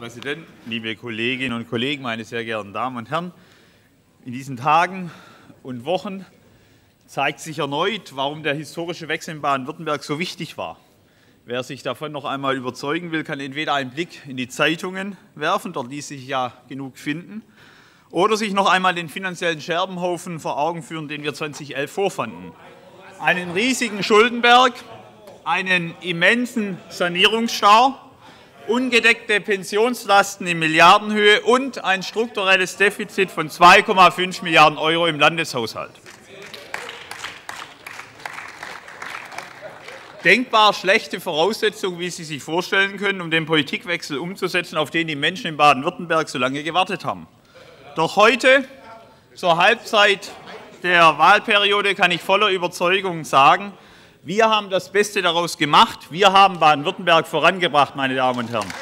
Präsident, liebe Kolleginnen und Kollegen, meine sehr geehrten Damen und Herren! In diesen Tagen und Wochen zeigt sich erneut, warum der historische Wechsel in Baden-Württemberg so wichtig war. Wer sich davon noch einmal überzeugen will, kann entweder einen Blick in die Zeitungen werfen, dort ließ sich ja genug finden, oder sich noch einmal den finanziellen Scherbenhaufen vor Augen führen, den wir 2011 vorfanden. Einen riesigen Schuldenberg, einen immensen Sanierungsstau, ungedeckte Pensionslasten in Milliardenhöhe und ein strukturelles Defizit von 2,5 Milliarden € im Landeshaushalt. Denkbar schlechte Voraussetzungen, wie Sie sich vorstellen können, um den Politikwechsel umzusetzen, auf den die Menschen in Baden-Württemberg so lange gewartet haben. Doch heute, zur Halbzeit der Wahlperiode, kann ich voller Überzeugung sagen, wir haben das Beste daraus gemacht. Wir haben Baden-Württemberg vorangebracht, meine Damen und Herren.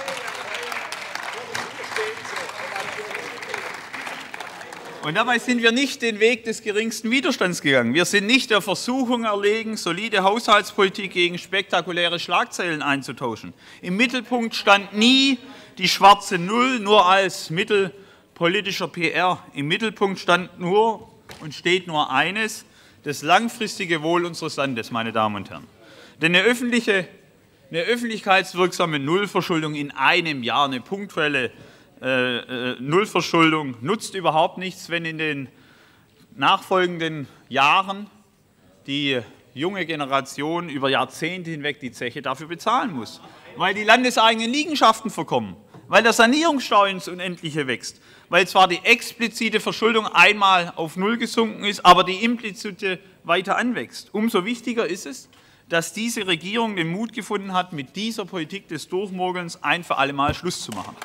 Und dabei sind wir nicht den Weg des geringsten Widerstands gegangen. Wir sind nicht der Versuchung erlegen, solide Haushaltspolitik gegen spektakuläre Schlagzeilen einzutauschen. Im Mittelpunkt stand nie die schwarze Null, nur als Mittel politischer PR. Im Mittelpunkt stand nur und steht nur eines: das langfristige Wohl unseres Landes, meine Damen und Herren. Denn eine öffentlichkeitswirksame Nullverschuldung in einem Jahr, eine punktuelle Nullverschuldung, nutzt überhaupt nichts, wenn in den nachfolgenden Jahren die junge Generation über Jahrzehnte hinweg die Zeche dafür bezahlen muss, weil die landeseigenen Liegenschaften verkommen, weil der Sanierungsstau ins Unendliche wächst, weil zwar die explizite Verschuldung einmal auf Null gesunken ist, aber die implizite weiter anwächst. Umso wichtiger ist es, dass diese Regierung den Mut gefunden hat, mit dieser Politik des Durchmogelns ein für alle Mal Schluss zu machen.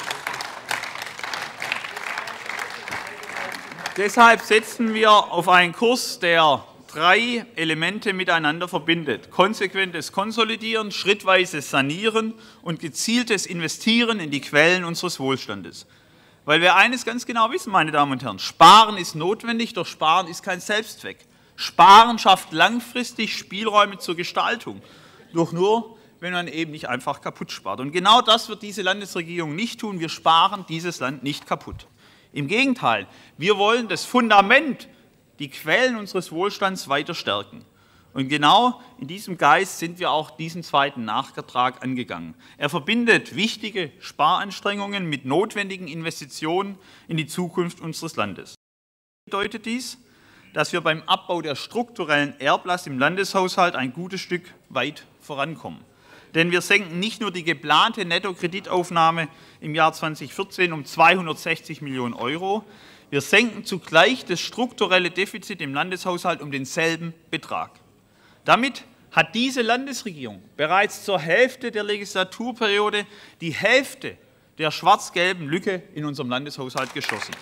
Deshalb setzen wir auf einen Kurs, der 3 Elemente miteinander verbindet: konsequentes Konsolidieren, schrittweises Sanieren und gezieltes Investieren in die Quellen unseres Wohlstandes. Weil wir eines ganz genau wissen, meine Damen und Herren: Sparen ist notwendig, doch Sparen ist kein Selbstzweck. Sparen schafft langfristig Spielräume zur Gestaltung, doch nur, wenn man eben nicht einfach kaputt spart. Und genau das wird diese Landesregierung nicht tun. Wir sparen dieses Land nicht kaputt. Im Gegenteil, wir wollen das Fundament, die Quellen unseres Wohlstands weiter stärken. Und genau in diesem Geist sind wir auch diesen zweiten Nachtrag angegangen. Er verbindet wichtige Sparanstrengungen mit notwendigen Investitionen in die Zukunft unseres Landes. Bedeutet dies, dass wir beim Abbau der strukturellen Erblast im Landeshaushalt ein gutes Stück weit vorankommen. Denn wir senken nicht nur die geplante Nettokreditaufnahme im Jahr 2014 um 260 Millionen €, wir senken zugleich das strukturelle Defizit im Landeshaushalt um denselben Betrag. Damit hat diese Landesregierung bereits zur Hälfte der Legislaturperiode die Hälfte der schwarz-gelben Lücke in unserem Landeshaushalt geschlossen.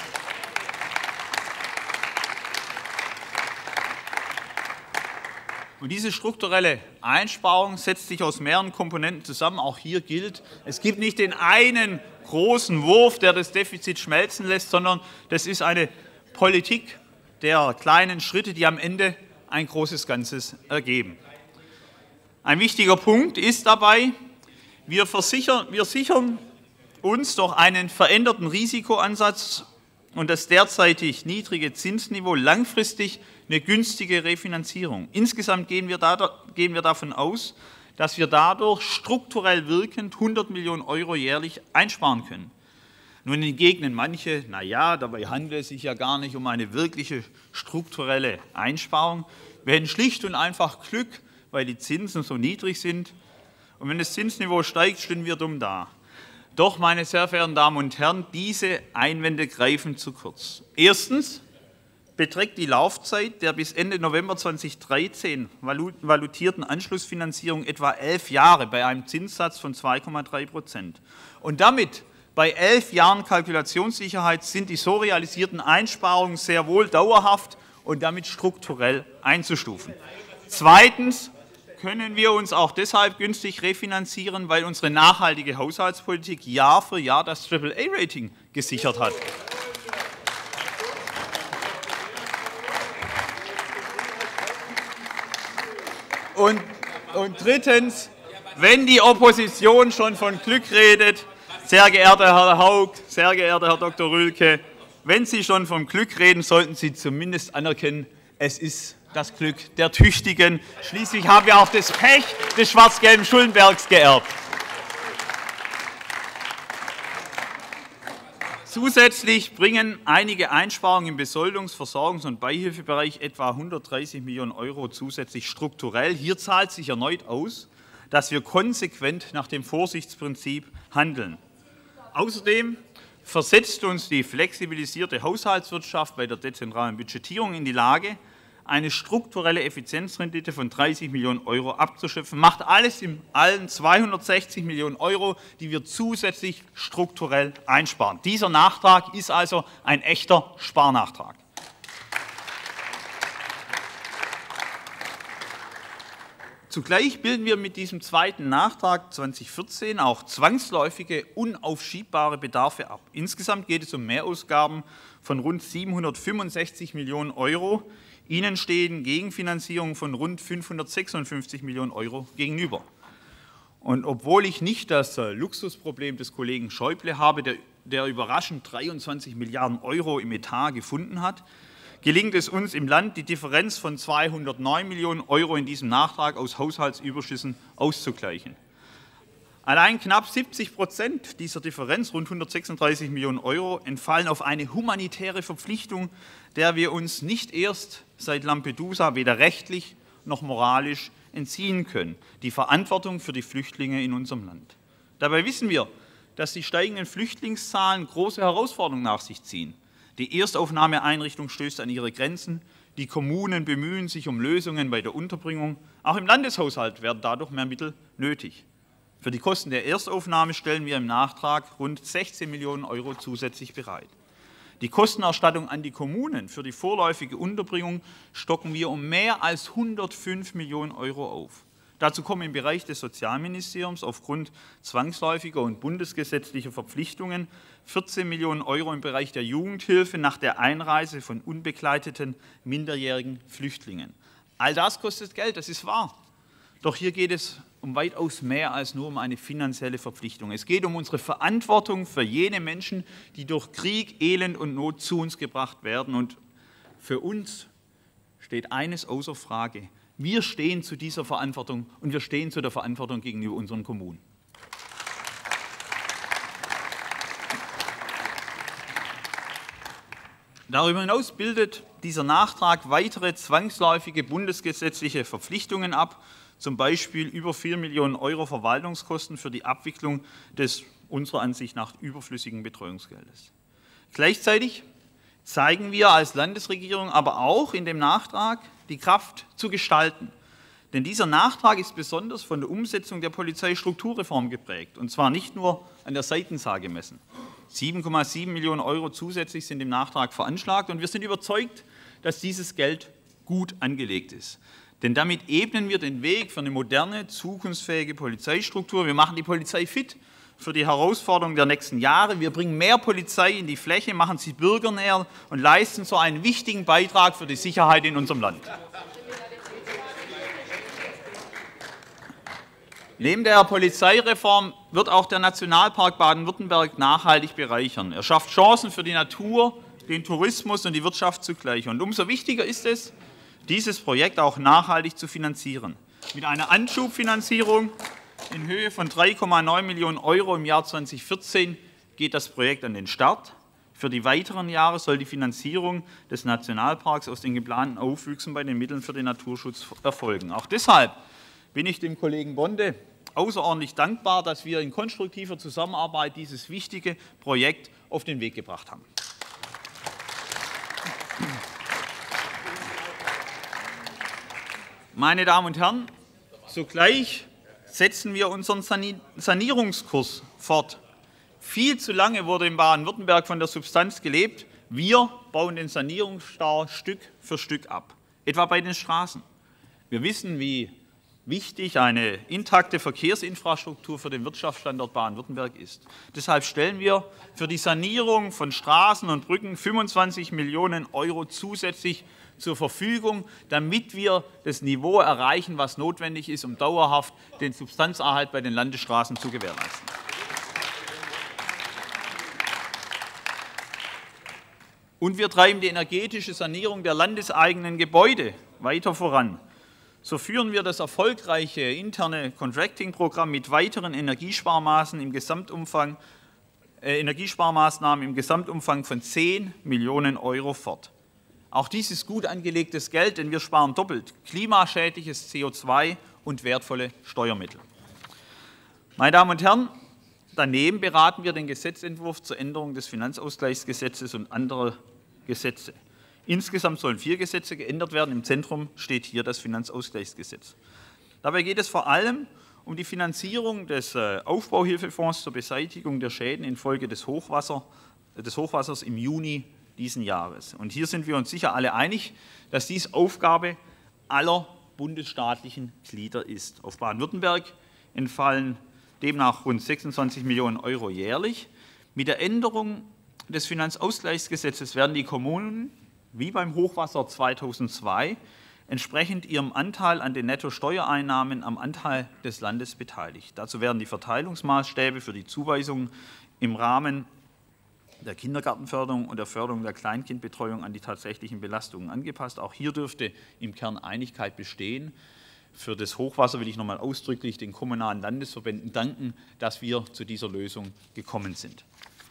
Und diese strukturelle Einsparung setzt sich aus mehreren Komponenten zusammen. Auch hier gilt, es gibt nicht den einen großen Wurf, der das Defizit schmelzen lässt, sondern das ist eine Politik der kleinen Schritte, die am Ende ein großes Ganzes ergeben. Ein wichtiger Punkt ist dabei, wir sichern uns durch einen veränderten Risikoansatz und das derzeitig niedrige Zinsniveau langfristig eine günstige Refinanzierung. Insgesamt gehen wir davon aus, dass wir dadurch strukturell wirkend 100 Millionen € jährlich einsparen können. Nun entgegnen manche, naja, dabei handelt es sich ja gar nicht um eine wirkliche strukturelle Einsparung. Wir hätten schlicht und einfach Glück, weil die Zinsen so niedrig sind. Und wenn das Zinsniveau steigt, stehen wir dumm da. Doch, meine sehr verehrten Damen und Herren, diese Einwände greifen zu kurz. Erstens beträgt die Laufzeit der bis Ende November 2013 valutierten Anschlussfinanzierung etwa 11 Jahre bei einem Zinssatz von 2,3%. Und damit bei 11 Jahren Kalkulationssicherheit sind die so realisierten Einsparungen sehr wohl dauerhaft und damit strukturell einzustufen. Zweitens können wir uns auch deshalb günstig refinanzieren, weil unsere nachhaltige Haushaltspolitik Jahr für Jahr das AAA-Rating gesichert hat. Und drittens, wenn die Opposition schon von Glück redet, Sehr geehrter Herr Haug, sehr geehrter Herr Dr. Rühlke, wenn Sie schon vom Glück reden, sollten Sie zumindest anerkennen, es ist das Glück der Tüchtigen. Schließlich haben wir auch das Pech des schwarz-gelben Schulenbergs geerbt. Zusätzlich bringen einige Einsparungen im Besoldungs-, Versorgungs- und Beihilfebereich etwa 130 Millionen € zusätzlich strukturell. Hier zahlt sich erneut aus, dass wir konsequent nach dem Vorsichtsprinzip handeln. Außerdem versetzt uns die flexibilisierte Haushaltswirtschaft bei der dezentralen Budgetierung in die Lage, eine strukturelle Effizienzrendite von 30 Millionen € abzuschöpfen, macht alles in allen 260 Millionen €, die wir zusätzlich strukturell einsparen. Dieser Nachtrag ist also ein echter Sparnachtrag. Zugleich bilden wir mit diesem zweiten Nachtrag 2014 auch zwangsläufige, unaufschiebbare Bedarfe ab. Insgesamt geht es um Mehrausgaben von rund 765 Millionen €. Ihnen stehen Gegenfinanzierungen von rund 556 Millionen € gegenüber. Und obwohl ich nicht das Luxusproblem des Kollegen Schäuble habe, der überraschend 23 Milliarden € im Etat gefunden hat, gelingt es uns im Land, die Differenz von 209 Millionen € in diesem Nachtrag aus Haushaltsüberschüssen auszugleichen. Allein knapp 70% dieser Differenz, rund 136 Millionen €, entfallen auf eine humanitäre Verpflichtung, der wir uns nicht erst seit Lampedusa weder rechtlich noch moralisch entziehen können: die Verantwortung für die Flüchtlinge in unserem Land. Dabei wissen wir, dass die steigenden Flüchtlingszahlen große Herausforderungen nach sich ziehen. Die Erstaufnahmeeinrichtung stößt an ihre Grenzen, die Kommunen bemühen sich um Lösungen bei der Unterbringung. Auch im Landeshaushalt werden dadurch mehr Mittel nötig. Für die Kosten der Erstaufnahme stellen wir im Nachtrag rund 16 Millionen € zusätzlich bereit. Die Kostenerstattung an die Kommunen für die vorläufige Unterbringung stocken wir um mehr als 105 Millionen € auf. Dazu kommen im Bereich des Sozialministeriums aufgrund zwangsläufiger und bundesgesetzlicher Verpflichtungen 14 Millionen € im Bereich der Jugendhilfe nach der Einreise von unbegleiteten minderjährigen Flüchtlingen. All das kostet Geld, das ist wahr. Doch hier geht es um weitaus mehr als nur um eine finanzielle Verpflichtung. Es geht um unsere Verantwortung für jene Menschen, die durch Krieg, Elend und Not zu uns gebracht werden. Und für uns steht eines außer Frage: Wir stehen zu dieser Verantwortung und wir stehen zu der Verantwortung gegenüber unseren Kommunen. Darüber hinaus bildet dieser Nachtrag weitere zwangsläufige bundesgesetzliche Verpflichtungen ab, zum Beispiel über 4 Millionen € Verwaltungskosten für die Abwicklung des unserer Ansicht nach überflüssigen Betreuungsgeldes. Gleichzeitig zeigen wir als Landesregierung aber auch in dem Nachtrag die Kraft zu gestalten. Denn dieser Nachtrag ist besonders von der Umsetzung der Polizeistrukturreform geprägt, und zwar nicht nur an der Seitenzahl gemessen. 7,7 Millionen € zusätzlich sind im Nachtrag veranschlagt, und wir sind überzeugt, dass dieses Geld gut angelegt ist. Denn damit ebnen wir den Weg für eine moderne, zukunftsfähige Polizeistruktur. Wir machen die Polizei fit für die Herausforderungen der nächsten Jahre. Wir bringen mehr Polizei in die Fläche, machen sie bürgernäher und leisten so einen wichtigen Beitrag für die Sicherheit in unserem Land. Neben der Polizeireform wird auch der Nationalpark Baden-Württemberg nachhaltig bereichern. Er schafft Chancen für die Natur, den Tourismus und die Wirtschaft zugleich. Und umso wichtiger ist es, dieses Projekt auch nachhaltig zu finanzieren. Mit einer Anschubfinanzierung in Höhe von 3,9 Millionen € im Jahr 2014 geht das Projekt an den Start. Für die weiteren Jahre soll die Finanzierung des Nationalparks aus den geplanten Aufwüchsen bei den Mitteln für den Naturschutz erfolgen. Auch deshalb bin ich dem Kollegen Bonde außerordentlich dankbar, dass wir in konstruktiver Zusammenarbeit dieses wichtige Projekt auf den Weg gebracht haben. Meine Damen und Herren, zugleich setzen wir unseren Sanierungskurs fort. Viel zu lange wurde in Baden-Württemberg von der Substanz gelebt: Wir bauen den Sanierungsstau Stück für Stück ab, etwa bei den Straßen. Wir wissen, wie wichtig eine intakte Verkehrsinfrastruktur für den Wirtschaftsstandort Baden-Württemberg ist. Deshalb stellen wir für die Sanierung von Straßen und Brücken 25 Millionen € zusätzlich zur Verfügung, damit wir das Niveau erreichen, was notwendig ist, um dauerhaft den Substanzerhalt bei den Landesstraßen zu gewährleisten. Und wir treiben die energetische Sanierung der landeseigenen Gebäude weiter voran. So führen wir das erfolgreiche interne Contracting-Programm mit weiteren Energiesparmaßnahmen im Gesamtumfang von 10 Millionen € fort. Auch dies ist gut angelegtes Geld, denn wir sparen doppelt klimaschädliches CO2 und wertvolle Steuermittel. Meine Damen und Herren, daneben beraten wir den Gesetzentwurf zur Änderung des Finanzausgleichsgesetzes und anderer Gesetze. Insgesamt sollen 4 Gesetze geändert werden. Im Zentrum steht hier das Finanzausgleichsgesetz. Dabei geht es vor allem um die Finanzierung des Aufbauhilfefonds zur Beseitigung der Schäden infolge des Hochwassers im Juni diesen Jahres. Und hier sind wir uns sicher alle einig, dass dies Aufgabe aller bundesstaatlichen Glieder ist. Auf Baden-Württemberg entfallen demnach rund 26 Millionen € jährlich. Mit der Änderung des Finanzausgleichsgesetzes werden die Kommunen, wie beim Hochwasser 2002, entsprechend ihrem Anteil an den Nettosteuereinnahmen am Anteil des Landes beteiligt. Dazu werden die Verteilungsmaßstäbe für die Zuweisungen im Rahmen der Kindergartenförderung und der Förderung der Kleinkindbetreuung an die tatsächlichen Belastungen angepasst. Auch hier dürfte im Kern Einigkeit bestehen. Für das Hochwasser will ich nochmal ausdrücklich den kommunalen Landesverbänden danken, dass wir zu dieser Lösung gekommen sind.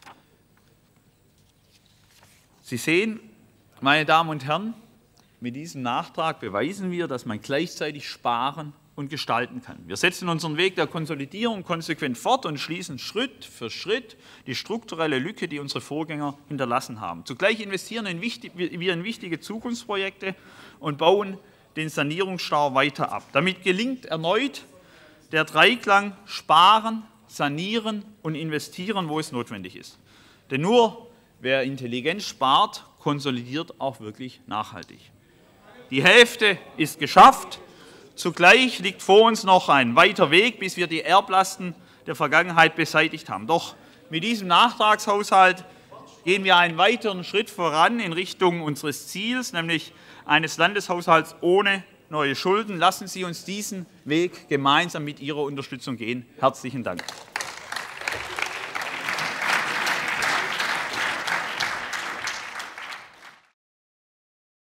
Sie sehen, meine Damen und Herren, mit diesem Nachtrag beweisen wir, dass man gleichzeitig sparen und gestalten kann. Wir setzen unseren Weg der Konsolidierung konsequent fort und schließen Schritt für Schritt die strukturelle Lücke, die unsere Vorgänger hinterlassen haben. Zugleich investieren wir in wichtige Zukunftsprojekte und bauen den Sanierungsstau weiter ab. Damit gelingt erneut der Dreiklang Sparen, Sanieren und Investieren, wo es notwendig ist. Denn nur wer intelligent spart, konsolidiert auch wirklich nachhaltig. Die Hälfte ist geschafft. Zugleich liegt vor uns noch ein weiter Weg, bis wir die Erblasten der Vergangenheit beseitigt haben. Doch mit diesem Nachtragshaushalt gehen wir einen weiteren Schritt voran in Richtung unseres Ziels, nämlich eines Landeshaushalts ohne neue Schulden. Lassen Sie uns diesen Weg gemeinsam mit Ihrer Unterstützung gehen. Herzlichen Dank.